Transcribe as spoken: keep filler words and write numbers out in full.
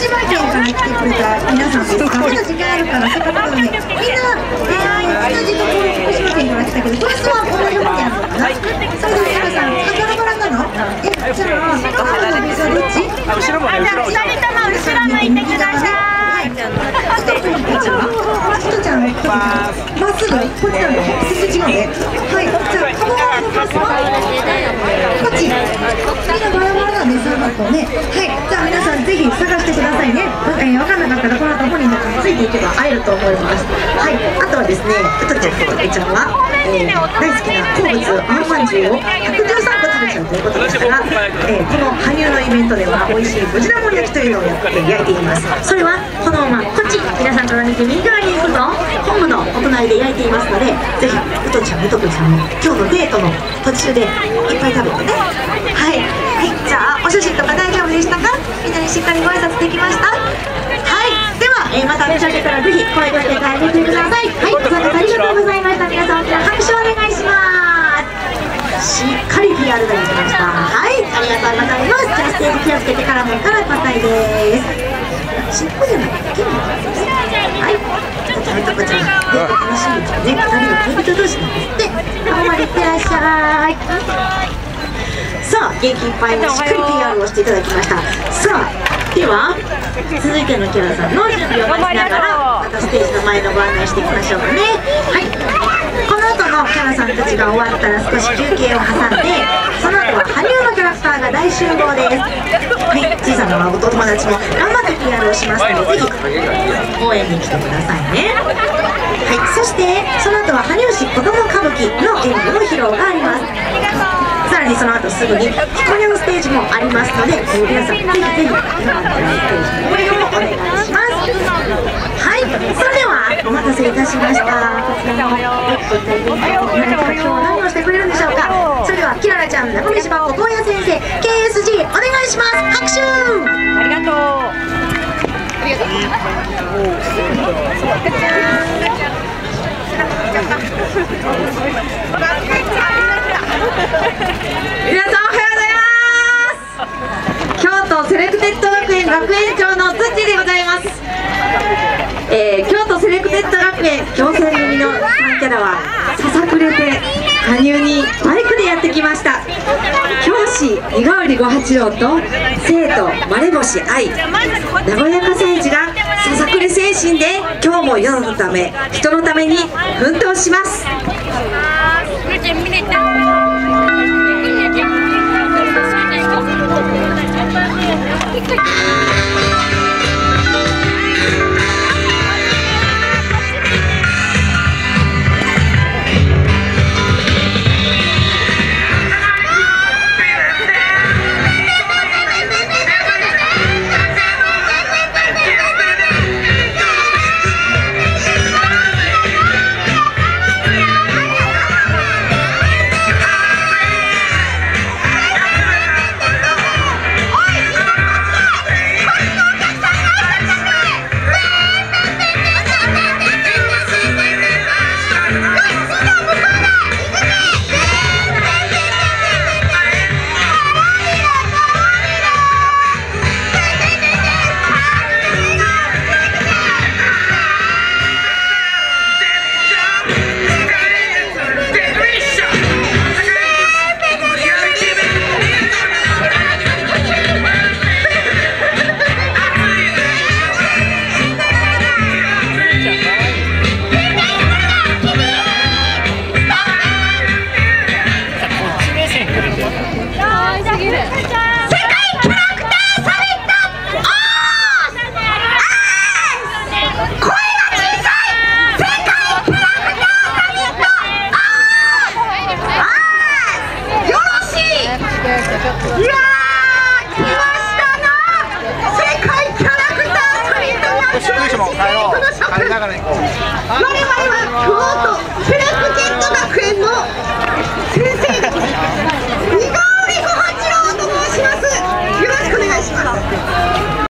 島県から来てくれた皆さんですか？まだ時間あるからせっかくなのでみんな、えー、同じところ福島県から来たけどブースは同じ方にあるのかな？それで皆さんバラバラなの？え、じゃあ赤のブースはどっち？ 後ろもね、後ろも。ふたりとも後ろ向いてください。 あとくんたちは？ひとちゃんまっすぐこっちなの？全然違うね。はい、じゃあ鴨川のブースはこっち。みんなバラバラなんですよ、学校ね。はい、じゃあ皆さんぜひ探してくださいね。えー、分かんなかったらこの後本人たちについていけば会えると思います。はい、あとはですね、うとちゃんとうちゃんは、えー、大好きな好物あんまんじゅうをひゃくじゅうさんこ食べちゃうということですから、えー、この羽生のイベントでは美味しいゴジラもん焼きというのをやって焼いています。それはこのままこっち皆さんから見て右側に行くと本部のお隣で焼いていますので、ぜひうとちゃんうとくんさんも今日のデートの途中でいっぱい食べてね。はい、はい、じゃあお写真とか大丈夫でしたか？みんなにしっかりご挨拶できました？はい、では、えー、また召し上げたらぜひ声かけてあげてください。はい、ご参加ありがとうございました。皆さん大きな拍手をお願いします。しっかり ピーアール ができました。はい、ありがとうございます。じゃあステージ気をつけてからもから硬いです。尻尾じゃなくて手もですね。はい、ちゃんとこちゃんデート楽しみですね。ふたりの恋人同士なんですって。ここまでいってらっしゃい。さあ、元気いっぱいにしっかり ピーアール をしていただきました。さあ、では続いてのキャラさんの準備を待ちながらまたステージの前のご案内していきましょうかね。はい、この後のキャラさんたちが終わったら少し休憩を挟んで、その後は羽生のキャラクターが大集合です。はい、小さなお友達も頑張って ピーアール をしますので、ぜひ応援に来てくださいね。はい、そしてその後は羽生市子ども歌舞伎の演舞の披露があります。さらにその後すぐにひこにゃんステージもありますので、皆さんぜひぜひ今からステージの応援をお願いします。はい、それではお待たせいたしました。こちらのレッドという今日は何をしてくれるんでしょうか。それではキララちゃん、中西真子、東野先生、ケーエスジー お願いします。拍手。 ありがとう。ありがとう。 皆さんおはようございます。京都セレクテッド学園学園長のつっちでございます。えー、京都セレクテッド学園強戦組のさんキャラはささくれて羽生にバイクでやってきました。教師にがわりご八郎と生徒まれぼし愛、和やか政治がささくれ精神で今日も世のため人のために奮闘します。 帰りながら行こう。